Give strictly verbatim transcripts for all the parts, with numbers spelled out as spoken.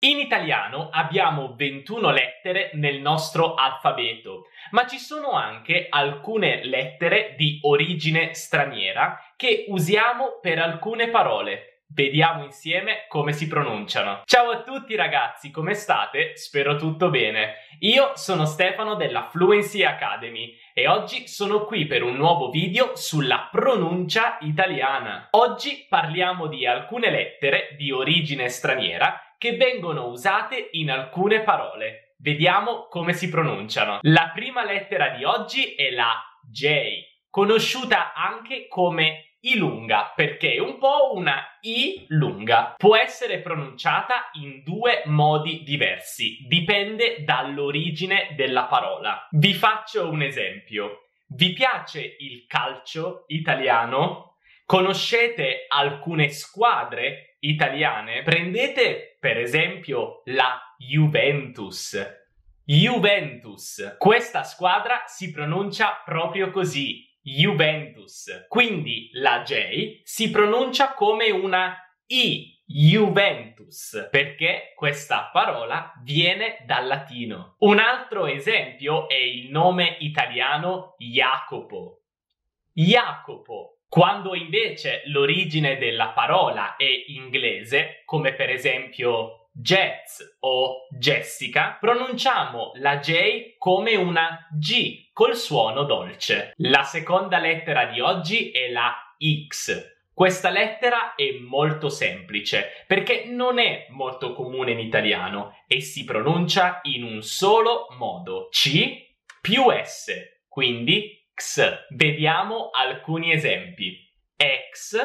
In italiano abbiamo ventuno lettere nel nostro alfabeto, ma ci sono anche alcune lettere di origine straniera che usiamo per alcune parole. Vediamo insieme come si pronunciano. Ciao a tutti ragazzi, come state? Spero tutto bene. Io sono Stefano della Fluency Academy e oggi sono qui per un nuovo video sulla pronuncia italiana. Oggi parliamo di alcune lettere di origine straniera che vengono usate in alcune parole. Vediamo come si pronunciano. La prima lettera di oggi è la J, conosciuta anche come I lunga, perché è un po' una I lunga. Può essere pronunciata in due modi diversi, dipende dall'origine della parola. Vi faccio un esempio. Vi piace il calcio italiano? Conoscete alcune squadre italiane? Prendete per esempio la Juventus. Juventus. Questa squadra si pronuncia proprio così. Juventus. Quindi la J si pronuncia come una I, Juventus, perché questa parola viene dal latino. Un altro esempio è il nome italiano Jacopo. Jacopo. Quando invece l'origine della parola è inglese, come per esempio Jazz o Jessica, pronunciamo la J come una G col suono dolce. La seconda lettera di oggi è la X. Questa lettera è molto semplice perché non è molto comune in italiano e si pronuncia in un solo modo, C più S, quindi X. Vediamo alcuni esempi. Ex,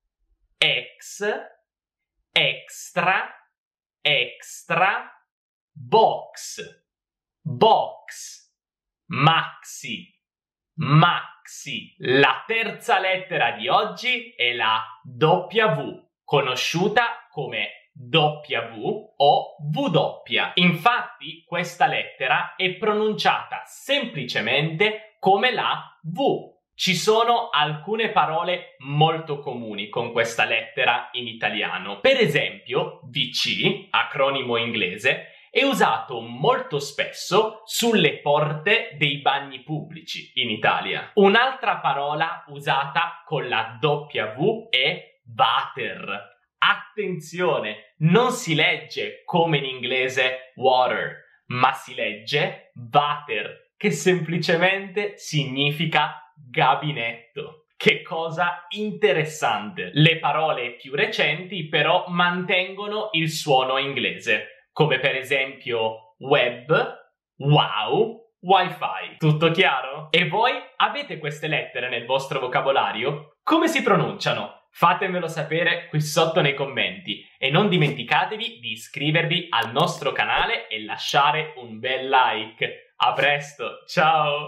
ex, extra, extra, box, box, maxi, maxi. La terza lettera di oggi è la W, conosciuta come W o W. Infatti, questa lettera è pronunciata semplicemente come la V. Ci sono alcune parole molto comuni con questa lettera in italiano. Per esempio, V C, acronimo inglese, è usato molto spesso sulle porte dei bagni pubblici in Italia. Un'altra parola usata con la W è water. Attenzione, non si legge come in inglese water, ma si legge water, che semplicemente significa gabinetto. Che cosa interessante! Le parole più recenti però mantengono il suono inglese, come per esempio web, wow, wifi. Tutto chiaro? E voi avete queste lettere nel vostro vocabolario? Come si pronunciano? Fatemelo sapere qui sotto nei commenti e non dimenticatevi di iscrivervi al nostro canale e lasciare un bel like. A presto, ciao!